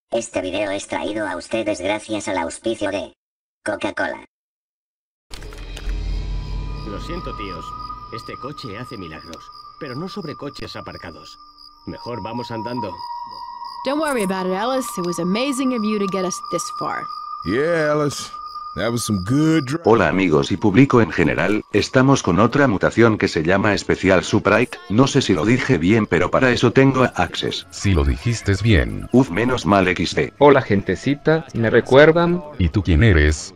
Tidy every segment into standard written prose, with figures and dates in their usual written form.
Este video es traído a ustedes gracias al auspicio de Coca-Cola. Lo siento, tíos. Este coche hace milagros, pero no sobre coches aparcados. Mejor vamos andando. Don't worry about it, Ellis. It was amazing of you to get us this far. Yeah, Ellis. That was some good drive. Hola amigos y público en general, estamos con otra mutación que se llama Especial Surprise. No sé si lo dije bien, pero para eso tengo Access. Si lo dijiste bien. Uf, menos mal XD. Hola gentecita, ¿me recuerdan? ¿Y tú quién eres?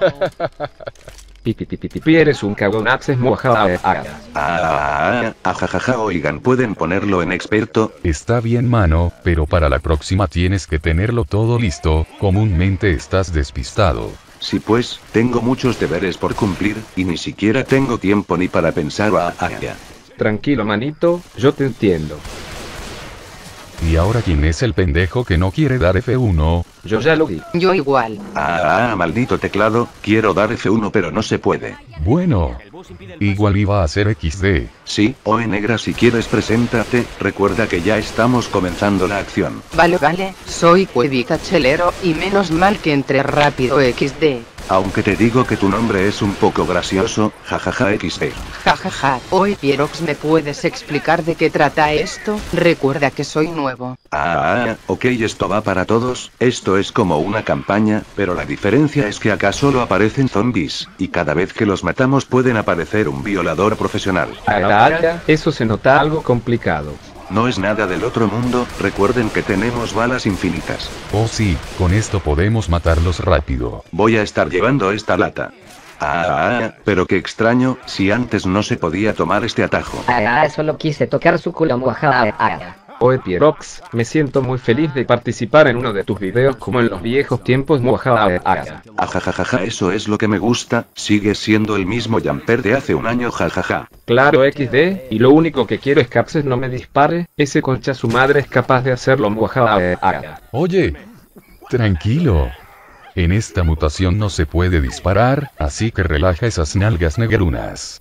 Pipi, eres un cagón Access mojada. Ajajaja, oigan, ¿pueden ponerlo en experto? Está bien, mano, pero para la próxima tienes que tenerlo todo listo. Comúnmente estás despistado. Sí, pues, tengo muchos deberes por cumplir, y ni siquiera tengo tiempo ni para pensar. Tranquilo manito, yo te entiendo. ¿Y ahora quién es el pendejo que no quiere dar F1? Yo ya lo vi. Yo igual. Maldito teclado, quiero dar F1 pero no se puede. Bueno, igual iba a ser XD. Sí, Oe negra, si quieres preséntate, recuerda que ya estamos comenzando la acción. Vale, soy Cuevita Chelero, y menos mal que entré rápido XD. Aunque te digo que tu nombre es un poco gracioso, jajaja XD. Jajaja, hoy Pierox, ¿me puedes explicar de qué trata esto? Recuerda que soy nuevo. Ok, esto va para todos, esto es como una campaña, pero la diferencia es que acá solo aparecen zombies, y cada vez que los matamos pueden aparecer un violador profesional. Eso se nota algo complicado. No es nada del otro mundo, recuerden que tenemos balas infinitas. Oh sí, con esto podemos matarlos rápido. Voy a estar llevando esta lata. Pero qué extraño, si antes no se podía tomar este atajo. Solo quise tocar su culo mojada. Oe Pierox, me siento muy feliz de participar en uno de tus videos como en los viejos tiempos mojada. Ajajaja, eso es lo que me gusta, sigues siendo el mismo Jumper de hace un año, jajaja. Claro XD, y lo único que quiero es que Access no me dispare, ese concha su madre es capaz de hacerlo mojada. Oye, tranquilo. En esta mutación no se puede disparar, así que relaja esas nalgas negrunas.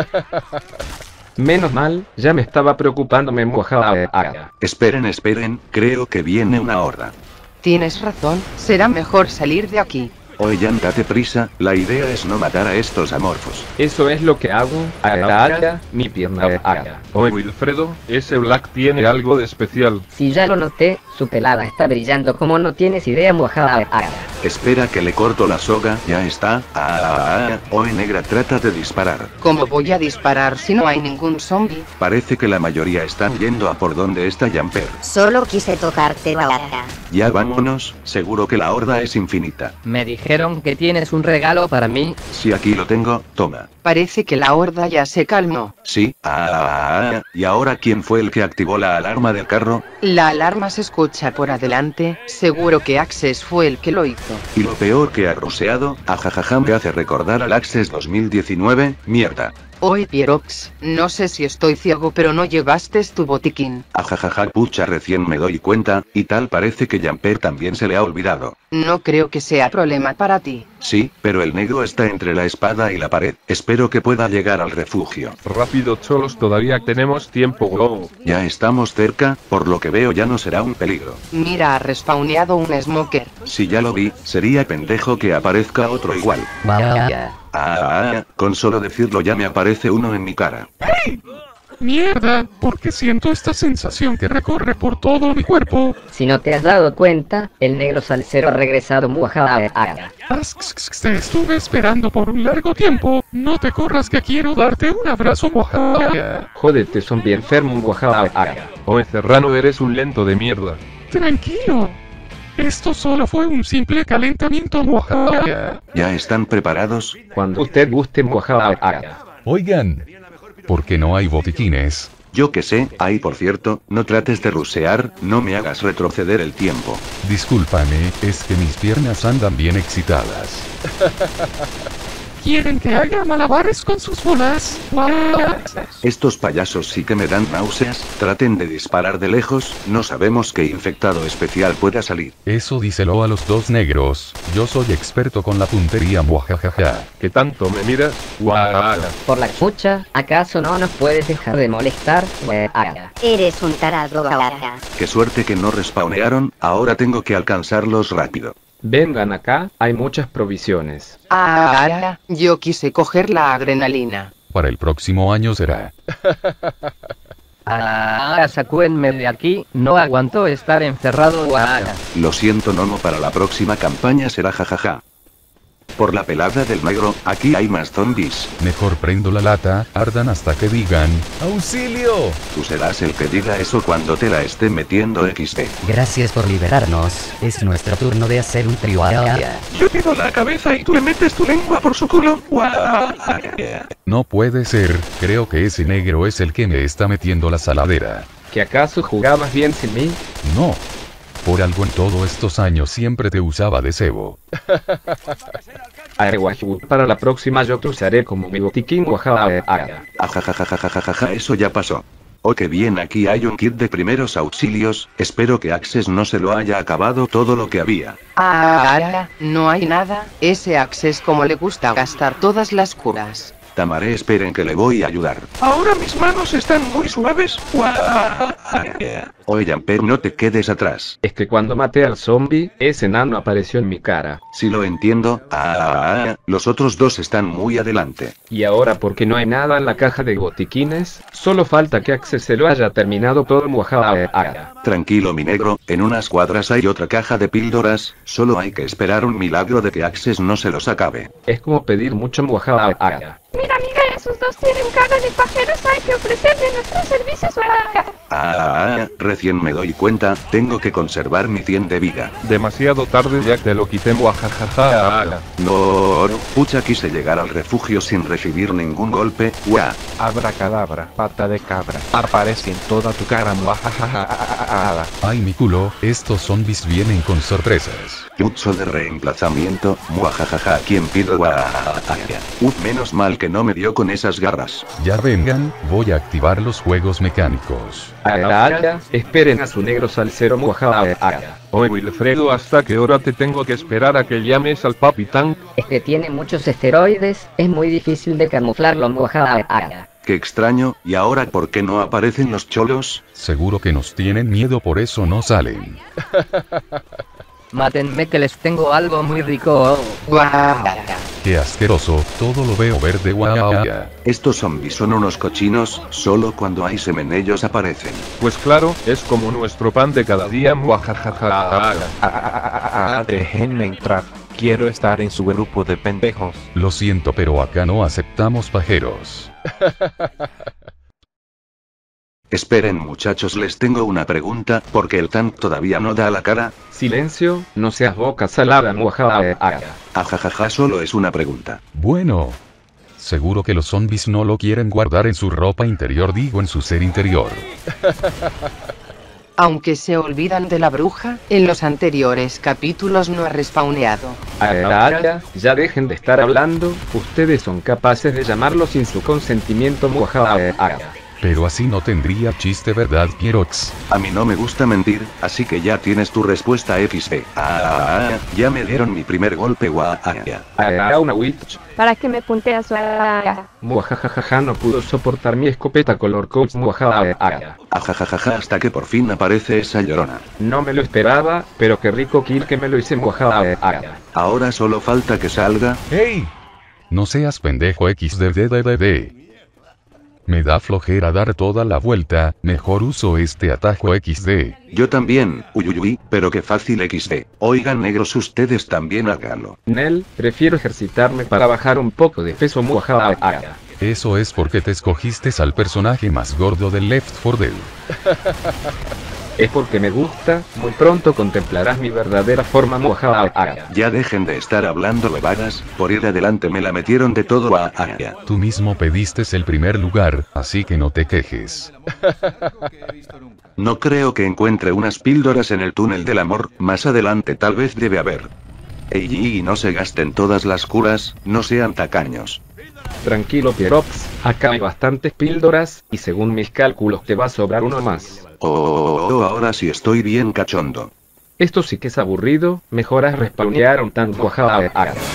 Menos mal, ya me estaba preocupándome mojada. Esperen, creo que viene una horda. Tienes razón, será mejor salir de aquí. Oye, date prisa, la idea es no matar a estos amorfos. Eso es lo que hago. Mi pierna. Oye Wilfredo, ese Black tiene algo de especial. Si ya lo noté, su pelada está brillando como no tienes idea mojada. Espera que le corto la soga, ya está. Oe negra, trata de disparar. ¿Cómo voy a disparar si no hay ningún zombie? Parece que la mayoría están yendo a por donde está Jumper. Solo quise tocarte la lata. Ya vámonos, seguro que la horda es infinita. Me dijeron que tienes un regalo para mí. Sí, aquí lo tengo, toma. Parece que la horda ya se calmó. Sí, ¿y ahora quién fue el que activó la alarma del carro? La alarma se escucha por adelante, seguro que Access fue el que lo hizo. Y lo peor que ha ruseado, ajajaja, me hace recordar al Access 2019, mierda. Oye Pierox, no sé si estoy ciego pero no llevaste tu botiquín. Ajajaja, pucha, recién me doy cuenta, y tal parece que Jumper también se le ha olvidado. No creo que sea problema para ti. Sí, pero el negro está entre la espada y la pared, espero que pueda llegar al refugio. Rápido cholos, todavía tenemos tiempo, wow. Ya estamos cerca, por lo que veo ya no será un peligro. Mira, ha respawneado un smoker. Si ya lo vi, sería pendejo que aparezca otro igual. Con solo decirlo ya me aparece uno en mi cara. ¡Hey! ¡Mierda! ¿Por qué siento esta sensación que recorre por todo mi cuerpo? Si no te has dado cuenta, el negro salsero ha regresado mojada. Te estuve esperando por un largo tiempo. No te corras que quiero darte un abrazo mojada. Jódete, zombie enfermo mojada. Oye Serrano, eres un lento de mierda. Tranquilo. Esto solo fue un simple calentamiento mojada. ¿Ya están preparados? Cuando usted guste mojada. Oigan, ¿por qué no hay botiquines? Yo que sé, por cierto, no trates de rusear, no me hagas retroceder el tiempo. Discúlpame, es que mis piernas andan bien excitadas. quieren que haga malabares con sus bolas. Estos payasos sí que me dan náuseas, traten de disparar de lejos, no sabemos qué infectado especial pueda salir. Eso díselo a los dos negros, yo soy experto con la puntería muajajaja. ¿Qué tanto me miras? Por la chucha, ¿acaso no nos puedes dejar de molestar? Eres un tarado, Guaca. Qué suerte que no respawnearon, ahora tengo que alcanzarlos rápido. Vengan acá, hay muchas provisiones. Yo quise coger la adrenalina. Para el próximo año será. Sacúenme de aquí, no aguanto estar encerrado. Lo siento Nomo, para la próxima campaña será jajaja. Por la pelada del negro, aquí hay más zombies. Mejor prendo la lata, ardan hasta que digan ¡auxilio! Tú serás el que diga eso cuando te la esté metiendo XD. Gracias por liberarnos, es nuestro turno de hacer un trío. Yo pido la cabeza y tú le metes tu lengua por su culo. No puede ser, creo que ese negro es el que me está metiendo la saladera. ¿Que acaso jugabas bien sin mí? No. Por algo en todos estos años siempre te usaba de cebo. Para la próxima yo te usaré como mi botiquín. Ajajajajajajaja, eso ya pasó. Oh, qué bien, aquí hay un kit de primeros auxilios, espero que Access no se lo haya acabado todo lo que había. No hay nada, ese Access como le gusta gastar todas las curas. Tamaré, esperen que le voy a ayudar. Ahora mis manos están muy suaves. Oye, Amper, no te quedes atrás. Es que cuando maté al zombie, ese enano apareció en mi cara. Si lo entiendo. Los otros dos están muy adelante. Y ahora, porque no hay nada en la caja de botiquines, solo falta que Access se lo haya terminado todo. Tranquilo, mi negro, en unas cuadras hay otra caja de píldoras, solo hay que esperar un milagro de que Access no se los acabe. Es como pedir mucho. Mira, amiga, esos dos tienen cara de pajeros, hay que ofrecerle nuestros servicios. Recién me doy cuenta, tengo que conservar mi 100 de vida. Demasiado tarde, ya te lo quité. No, pucha, quise llegar al refugio sin recibir ningún golpe. Abracadabra, pata de cabra, aparece en toda tu cara. Ay, mi culo, estos zombies vienen con sorpresas. Jutsu de reemplazamiento, muajajaja, ¿quién pido? Menos mal que no me dio con esas garras. Ya vengan, voy a activar los juegos mecánicos. Esperen a su negro salsero. Oye, Wilfredo, ¿hasta qué hora te tengo que esperar a que llames al Papi Tank? Es que tiene muchos esteroides, es muy difícil de camuflarlo. Qué extraño, ¿y ahora por qué no aparecen los cholos? Seguro que nos tienen miedo, por eso no salen. Mátenme que les tengo algo muy rico. Qué asqueroso, todo lo veo verde. Estos zombies son unos cochinos, solo cuando hay semen ellos aparecen. Pues claro, es como nuestro pan de cada día. Déjenme entrar, quiero estar en su grupo de pendejos. Lo siento, pero acá no aceptamos pajeros. Esperen, muchachos, les tengo una pregunta, ¿por qué el tank todavía no da la cara? Silencio, no seas boca salada. Ajajaja, solo es una pregunta. Bueno. Seguro que los zombies no lo quieren guardar en su ropa interior, digo en su ser interior. Aunque se olvidan de la bruja, en los anteriores capítulos no ha respawneado. Ya dejen de estar hablando, ustedes son capaces de llamarlo sin su consentimiento. Pero así no tendría chiste, ¿verdad, Pierox? A mí no me gusta mentir, así que ya tienes tu respuesta XD. Ya me dieron mi primer golpe. Una witch. ¿Para que me punteas? No pudo soportar mi escopeta color coach. Ajajajaja, hasta que por fin aparece esa llorona. No me lo esperaba, pero qué rico kill que me lo hice. Ahora solo falta que salga. ¡Hey! No seas pendejo XD. Me da flojera dar toda la vuelta, mejor uso este atajo XD. Yo también, uyuyuy, pero qué fácil XD. Oigan, negros, ustedes también háganlo. Nel, prefiero ejercitarme para bajar un poco de peso. Eso es porque te escogiste al personaje más gordo del Left 4 Dead. Es porque me gusta, muy pronto contemplarás mi verdadera forma. Ya dejen de estar hablando bebadas, por ir adelante me la metieron de todo. Tú mismo pediste el primer lugar, así que no te quejes. No creo que encuentre unas píldoras en el túnel del amor, más adelante tal vez debe haber. Ey, no se gasten todas las curas, no sean tacaños. Tranquilo Pierox, acá hay bastantes píldoras, y según mis cálculos te va a sobrar uno más. Ahora sí estoy bien cachondo. Esto sí que es aburrido, mejor haz respawnear un tan guajada.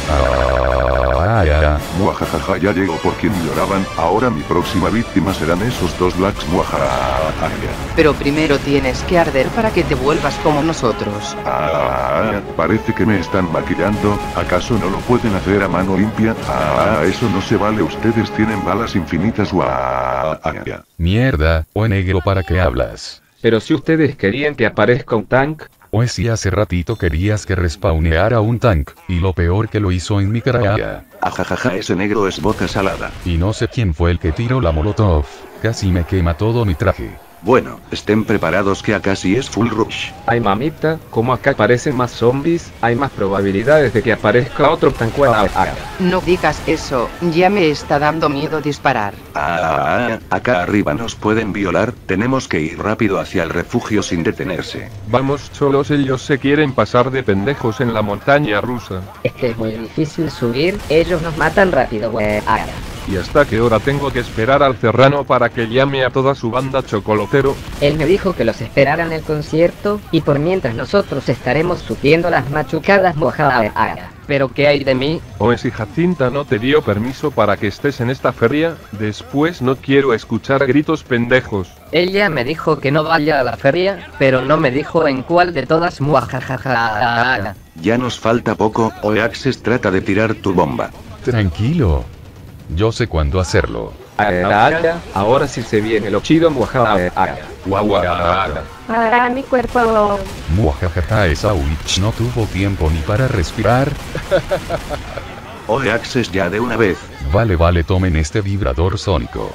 Muajajaja, ya llegó por quien lloraban, ahora mi próxima víctima serán esos dos blacks muajajaja. Pero primero tienes que arder para que te vuelvas como nosotros. Parece que me están maquillando, ¿acaso no lo pueden hacer a mano limpia? Eso no se vale, ustedes tienen balas infinitas. Mierda, o negro, ¿para qué hablas? Pero si ustedes querían que aparezca un tank. Pues si hace ratito querías que respawneara un tank, y lo peor que lo hizo en mi cara. Ajajaja, ese negro es boca salada. Y no sé quién fue el que tiró la molotov, casi me quema todo mi traje. Bueno, estén preparados que acá sí es full rush. Ay mamita, como acá aparecen más zombies, hay más probabilidades de que aparezca otro tanqueado. No digas eso, ya me está dando miedo disparar. Acá arriba nos pueden violar, tenemos que ir rápido hacia el refugio sin detenerse. Vamos solos, ellos se quieren pasar de pendejos en la montaña rusa. Es que es muy difícil subir, ellos nos matan rápido, ¿Y hasta qué hora tengo que esperar al Serrano para que llame a toda su banda chocolotero? Él me dijo que los esperara en el concierto, y por mientras nosotros estaremos sufriendo las machucadas mojadas. ¿Pero qué hay de mí? ¿O si Jacinta no te dio permiso para que estés en esta feria? Después no quiero escuchar gritos pendejos. Ella me dijo que no vaya a la feria, pero no me dijo en cuál de todas. Muajajaja. Ya nos falta poco, o Axes trata de tirar tu bomba. Tranquilo. Yo sé cuándo hacerlo. Ahora sí se viene lo chido, muajada. Mi cuerpo. Muajajaja, esa witch no tuvo tiempo ni para respirar. Oye, Axes, ya de una vez. Vale, tomen este vibrador sónico.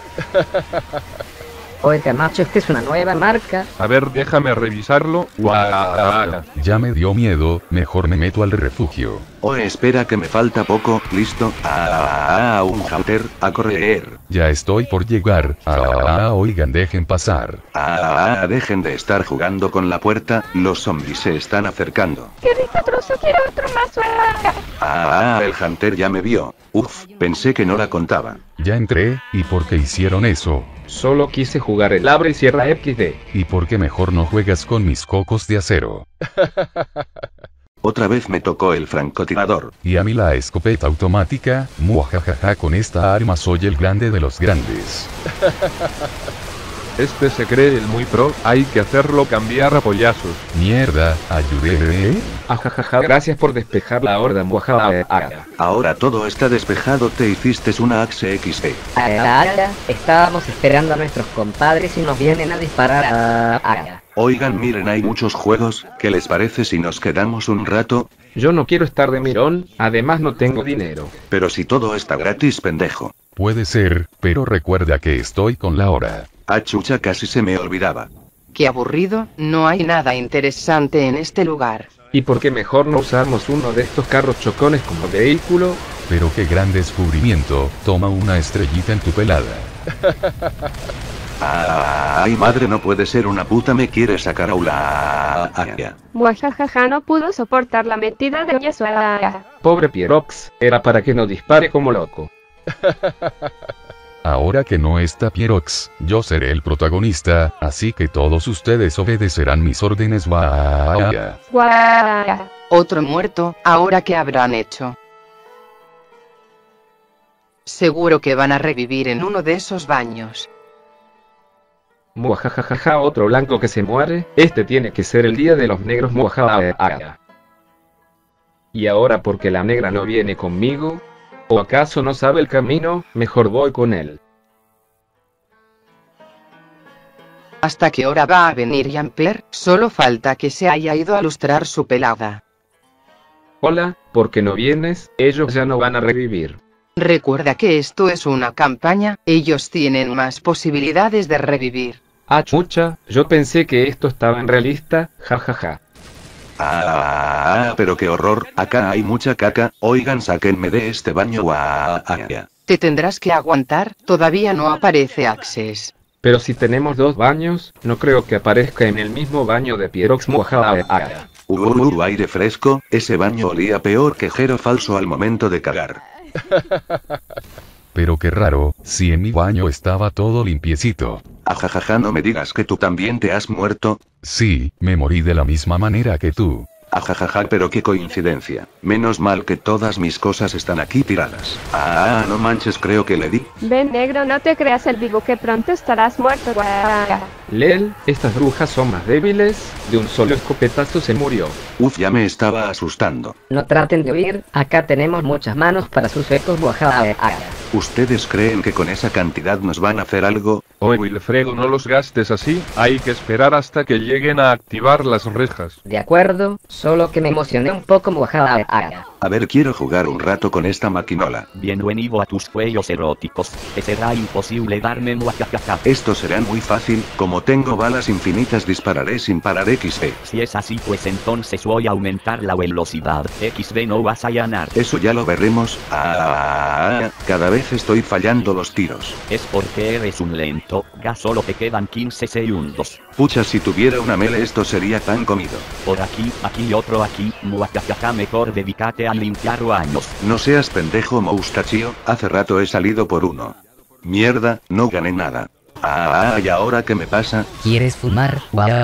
Oiga macho, esta es una nueva marca. A ver, déjame revisarlo. Ya me dio miedo, mejor me meto al refugio. Oye, espera que me falta poco, listo. Un hunter, a correr. Ya estoy por llegar. Oigan, dejen pasar. Dejen de estar jugando con la puerta, los zombies se están acercando. ¡Qué rico trozo! ¡Quiero otro más! El hunter ya me vio. Pensé que no la contaba. Ya entré, ¿y por qué hicieron eso? Solo quise jugar el abre y cierra XD. ¿Y por qué mejor no juegas con mis cocos de acero? Otra vez me tocó el francotirador. Y a mí la escopeta automática. Muajajaja, con esta arma soy el grande de los grandes. Este se cree el muy pro, hay que hacerlo cambiar a pollazos. Mierda, ayudé. Ajajaja, gracias por despejar la horda, muajada. Ahora todo está despejado, te hiciste una Axe XD. Estábamos esperando a nuestros compadres y nos vienen a disparar. Oigan, miren, hay muchos juegos, ¿qué les parece si nos quedamos un rato? Yo no quiero estar de mirón, además no tengo dinero. Pero si todo está gratis, pendejo. Puede ser, pero recuerda que estoy con la hora. Chucha, casi se me olvidaba. Qué aburrido, no hay nada interesante en este lugar. ¿Y por qué mejor no usamos uno de estos carros chocones como vehículo? Pero qué gran descubrimiento, toma una estrellita en tu pelada. Ay madre, no puede ser, una puta me quiere sacar aula. Muajajaja, no pudo soportar la metida de Yasuara. Pobre Pierox, era para que no dispare como loco. Ahora que no está Pierox, yo seré el protagonista, así que todos ustedes obedecerán mis órdenes. Otro muerto, ¿ahora qué habrán hecho? Seguro que van a revivir en uno de esos baños. Muajajaja, otro blanco que se muere. Este tiene que ser el día de los negros, muajajaja. Y ahora, porque la negra no viene conmigo, ¿o acaso no sabe el camino? Mejor voy con él. ¿Hasta qué hora va a venir Yamper? Solo falta que se haya ido a lustrar su pelada. Hola, ¿por qué no vienes? Ellos ya no van a revivir. Recuerda que esto es una campaña, ellos tienen más posibilidades de revivir. Chucha, yo pensé que esto estaba en realista, jajaja. Pero qué horror, acá hay mucha caca, oigan, sáquenme de este baño. Te tendrás que aguantar, todavía no aparece Axes. Pero si tenemos dos baños, no creo que aparezca en el mismo baño de Pierox, muajajaja. Aire fresco, ese baño olía peor que Jero falso al momento de cagar. Pero qué raro, si en mi baño estaba todo limpiecito. Ajajaja, no me digas que tú también te has muerto. Sí, me morí de la misma manera que tú. Ajajaja, pero qué coincidencia. Menos mal que todas mis cosas están aquí tiradas. No manches, creo que le di. Ven negro, no te creas el vivo que pronto estarás muerto. Lel, estas brujas son más débiles, de un solo escopetazo se murió. Uf, ya me estaba asustando. No traten de huir, acá tenemos muchas manos para sus ecos. ¿Ustedes creen que con esa cantidad nos van a hacer algo? Oye Wilfredo, no los gastes así, hay que esperar hasta que lleguen a activar las rejas. De acuerdo, solo que me emocioné un poco. A ver, quiero jugar un rato con esta maquinola. Bienvenido a tus cuellos eróticos, que será imposible darme muacacaca. Esto será muy fácil, como tengo balas infinitas dispararé sin parar XD. Si es así pues entonces voy a aumentar la velocidad, XD no vas a ganar. Eso ya lo veremos. Cada vez estoy fallando los tiros. Es porque eres un lento, ya solo te quedan 15 segundos. Pucha, si tuviera una mele esto sería tan comido. Por aquí y otro aquí, muacacaca, mejor dedícate a limpiar baños. No seas pendejo moustachio, hace rato he salido por uno. Mierda, no gané nada. ¿Y ahora qué me pasa? ¿Quieres fumar?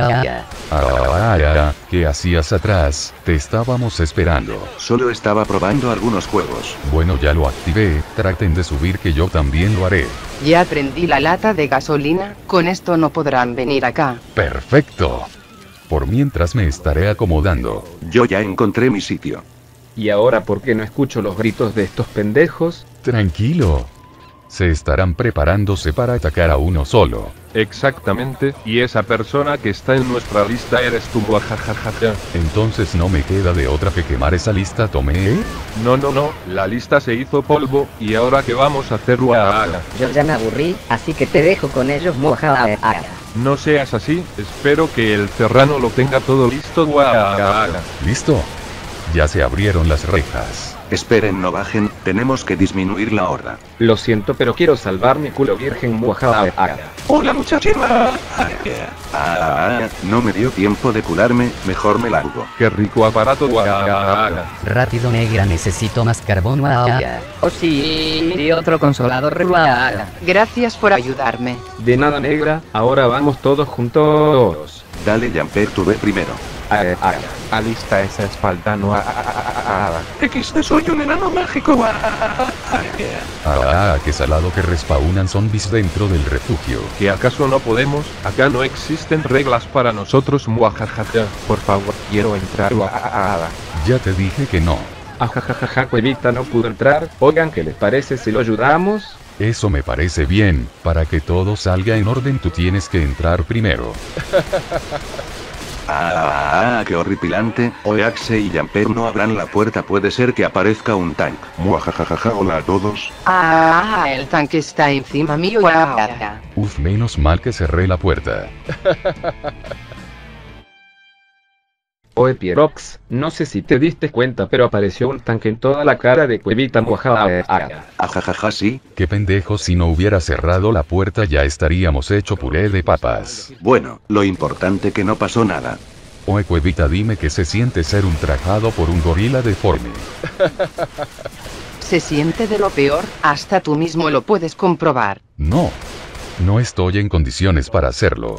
¿Qué hacías atrás? Te estábamos esperando. Solo estaba probando algunos juegos. Bueno, ya lo activé, traten de subir que yo también lo haré. Ya prendí la lata de gasolina, con esto no podrán venir acá. Perfecto. Por mientras me estaré acomodando. Yo ya encontré mi sitio. ¿Y ahora por qué no escucho los gritos de estos pendejos? Tranquilo. Se estarán preparándose para atacar a uno solo. Exactamente, y esa persona que está en nuestra lista eres tú, guajajajaja. Entonces no me queda de otra que quemar esa lista, Tomé. No, la lista se hizo polvo, y ahora qué vamos a hacer, guajajaja. Yo ya me aburrí, así que te dejo con ellos, guajajaja. No seas así, espero que el serrano lo tenga todo listo, guajajaja. ¿Listo? Ya se abrieron las rejas. Esperen, no bajen, tenemos que disminuir la horda. Lo siento, pero quiero salvar mi culo virgen, guajajaja. ¡Hola muchachita! No me dio tiempo de curarme, mejor me largo. ¡Qué rico aparato, guajajaja! Rápido negra, necesito más carbón. Oh sí, y otro consolador. Gracias por ayudarme. De nada negra, ahora vamos todos juntos. Dale, Jamper, tú ve primero. Alista esa espalda, no. XD, soy un enano mágico. Qué salado que respawnan zombies dentro del refugio. ¿Que acaso no podemos? Acá no existen reglas para nosotros, muajajaja. Por favor, quiero entrar. Ya te dije que no. Ajajajaja, Cuevita no pudo entrar. Oigan, ¿qué les parece si lo ayudamos? Eso me parece bien. Para que todo salga en orden tú tienes que entrar primero. Qué horripilante. Oaxe y Jamper no abran la puerta, puede ser que aparezca un tank. Muajajajaja, hola a todos. El tanque está encima mío. Uf, menos mal que cerré la puerta. Oye Pierox, no sé si te diste cuenta, pero apareció un tanque en toda la cara de Cuevita muajajaja. Ajajaja, sí. Qué pendejo, si no hubiera cerrado la puerta ya estaríamos hecho puré de papas. Bueno, lo importante que no pasó nada. Oye Cuevita, dime que se siente ser ultrajado por un gorila deforme. Se siente de lo peor, hasta tú mismo lo puedes comprobar. No estoy en condiciones para hacerlo.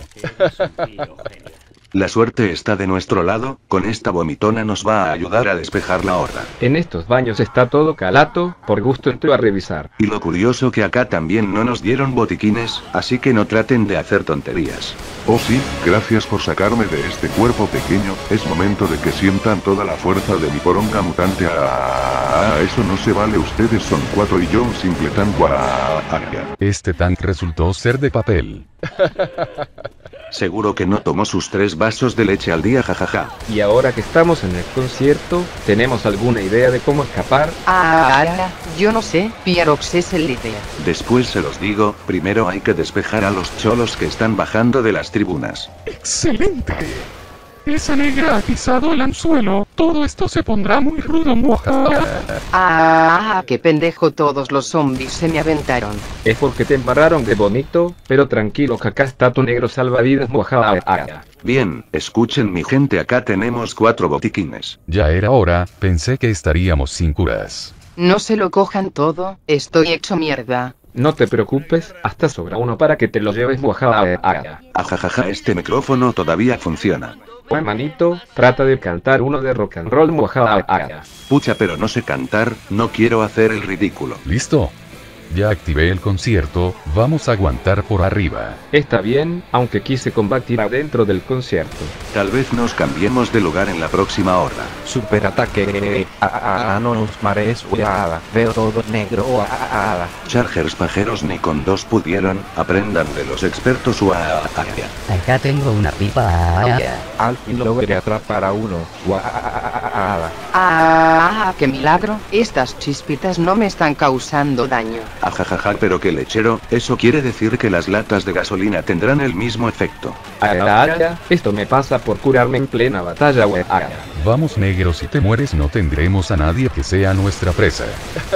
La suerte está de nuestro lado, con esta vomitona nos va a ayudar a despejar la horda. En estos baños está todo calato, por gusto entré a revisar. Y lo curioso que acá también no nos dieron botiquines, así que no traten de hacer tonterías. Oh sí, gracias por sacarme de este cuerpo pequeño, es momento de que sientan toda la fuerza de mi poronga mutante. Eso no se vale, ustedes son 4 y yo un simple tan Este tank resultó ser de papel. Seguro que no tomó sus 3 vasos de leche al día, jajaja. Y ahora que estamos en el concierto, ¿tenemos alguna idea de cómo escapar? Yo no sé, Pierox es el líder. Después se los digo, primero hay que despejar a los cholos que están bajando de las tribunas. ¡Excelente! Esa negra ha pisado el anzuelo. Todo esto se pondrá muy rudo, qué pendejo, todos los zombies se me aventaron. Es porque te embarraron de bonito, pero tranquilo que acá está tu negro salvavidas. Bien, escuchen mi gente, acá tenemos 4 botiquines. Ya era hora, pensé que estaríamos sin curas. No se lo cojan todo, estoy hecho mierda. No te preocupes, hasta sobra uno para que te lo lleves. Ajajaja, este micrófono todavía funciona. Buen manito, trata de cantar uno de rock and roll. Pucha, pero no sé cantar, no quiero hacer el ridículo. ¿Listo? Ya activé el concierto, vamos a aguantar por arriba. Está bien, aunque quise combatir adentro del concierto. Tal vez nos cambiemos de lugar en la próxima horda. Superataque. No nos marees, veo todo negro. Chargers pajeros ni con 2 pudieron, aprendan de los expertos. Acá tengo una pipa. Al fin logré atrapar a uno. ¡Qué milagro! Estas chispitas no me están causando daño. Ajajaja, pero qué lechero, eso quiere decir que las latas de gasolina tendrán el mismo efecto. Esto me pasa por curarme en plena batalla. Vamos negro, si te mueres no tendremos a nadie que sea nuestra presa.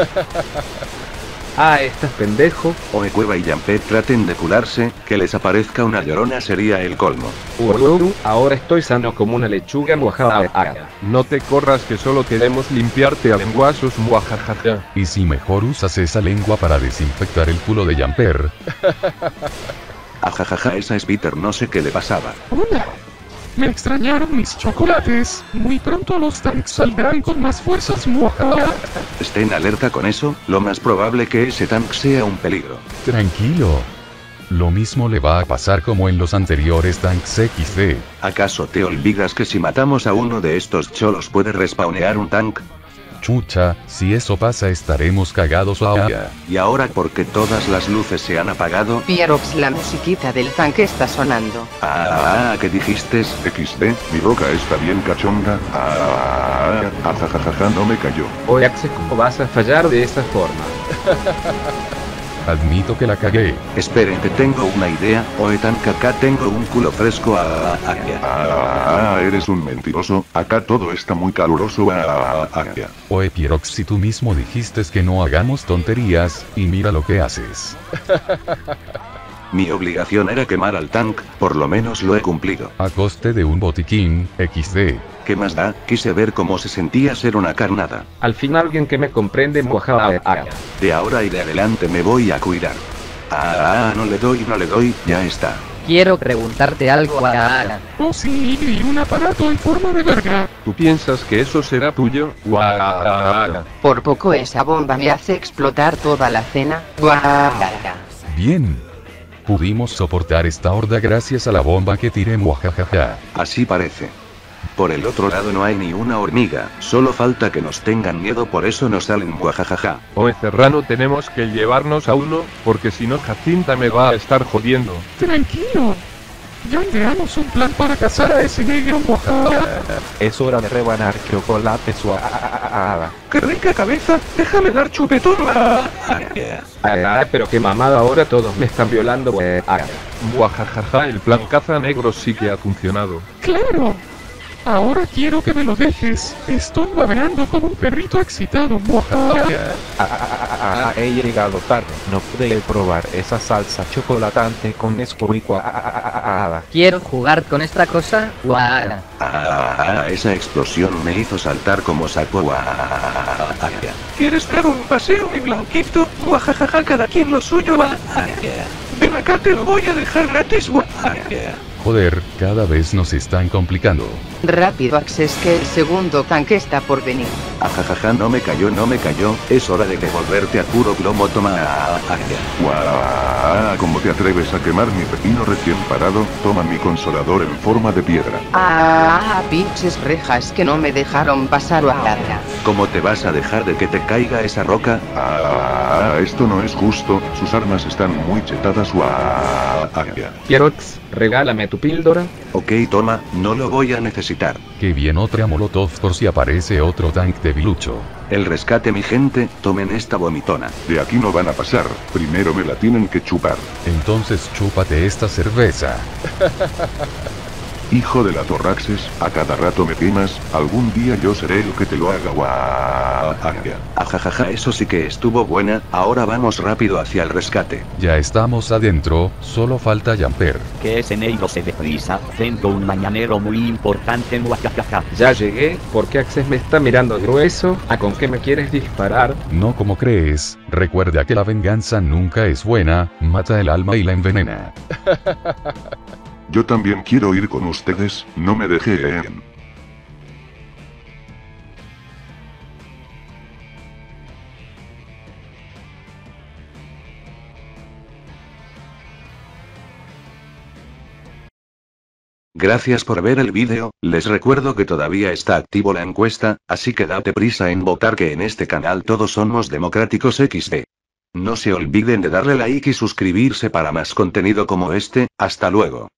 Estás pendejo. Cueva y Yampé traten de curarse, que les aparezca una llorona sería el colmo. Ahora estoy sano como una lechuga. No te corras que solo queremos limpiarte a lenguazos. Y si mejor usas esa lengua para desinfectar el culo de Jamper. Ajajaja, esa es Peter, no sé qué le pasaba. Hola. Me extrañaron mis chocolates. Muy pronto los tanks saldrán con más fuerzas. Estén alerta con eso, lo más probable que ese tank sea un peligro. Tranquilo. Lo mismo le va a pasar como en los anteriores tanks XD. ¿Acaso te olvidas que si matamos a uno de estos cholos puede respawnear un tank? Chucha, si eso pasa estaremos cagados ahora. Y ahora porque todas las luces se han apagado. Pierox, la musiquita del tanque está sonando. ¿Qué dijiste? XD, mi boca está bien cachonda. Ajajaja, no me cayó. Axel, ¿cómo vas a fallar de esa forma? Admito que la cagué. Esperen que tengo una idea. Tank, acá tengo un culo fresco. Eres un mentiroso. Acá todo está muy caluroso. Pierox, si tú mismo dijiste que no hagamos tonterías, y mira lo que haces. Mi obligación era quemar al tank, por lo menos lo he cumplido. A coste de un botiquín, XD. ¿Qué más da? Quise ver cómo se sentía ser una carnada. Al fin alguien que me comprende. De ahora y de adelante me voy a cuidar. No le doy, ya está. Quiero preguntarte algo. Oh sí, y un aparato en forma de verga. ¿Tú piensas que eso será tuyo? Por poco esa bomba me hace explotar toda la cena. Bien. Pudimos soportar esta horda gracias a la bomba que tiré. Así parece. Por el otro lado no hay ni una hormiga, solo falta que nos tengan miedo, por eso nos salen. Serrano, tenemos que llevarnos a uno, porque si no Jacinta me va a estar jodiendo. Tranquilo. Ya ideamos un plan para cazar a ese negro. Es hora de rebanar chocolate ¡Qué rica cabeza! ¡Déjame dar chupetón! Pero qué mamada, ahora todos me están violando. El plan caza negros sí que ha funcionado. ¡Claro! Ahora quiero que me lo dejes. Estoy babeando como un perrito excitado. He llegado tarde. No pude probar esa salsa chocolatante con Nesquik. Quiero jugar con esta cosa. Esa explosión me hizo saltar como sapo. ¿Quieres dar un paseo, mi blanquito? Cada quien lo suyo. Ven acá, te lo voy a dejar gratis. Joder, cada vez nos están complicando. Rápido, Axes, que el segundo tanque está por venir. No me cayó, es hora de devolverte a puro plomo. Toma. ¿Cómo te atreves a quemar mi pepino recién parado? Toma mi consolador en forma de piedra. Pinches rejas que no me dejaron pasar. ¿Cómo te vas a dejar de que te caiga esa roca? Esto no es justo, sus armas están muy chetadas. Pierox, regálame tu píldora. Ok, toma, no lo voy a necesitar. Que bien, otra molotov por si aparece otro tank debilucho. El rescate, mi gente, tomen esta vomitona. De aquí no van a pasar, primero me la tienen que chupar. Entonces chúpate esta cerveza. Hijo de la Torraxes, a cada rato me quemas, algún día yo seré el que te lo haga guajaja. Ajajaja, eso sí que estuvo buena, ahora vamos rápido hacia el rescate. Ya estamos adentro, solo falta Jumper. Que ese negro se deprisa, tengo un mañanero muy importante, muajajaja. Ya llegué, ¿por qué Access me está mirando grueso? ¿A con qué me quieres disparar? No como crees, recuerda que la venganza nunca es buena, mata el alma y la envenena. Yo también quiero ir con ustedes, no me dejen. Gracias por ver el vídeo, les recuerdo que todavía está activo la encuesta, así que date prisa en votar, que en este canal todos somos democráticos XD. No se olviden de darle like y suscribirse para más contenido como este, hasta luego.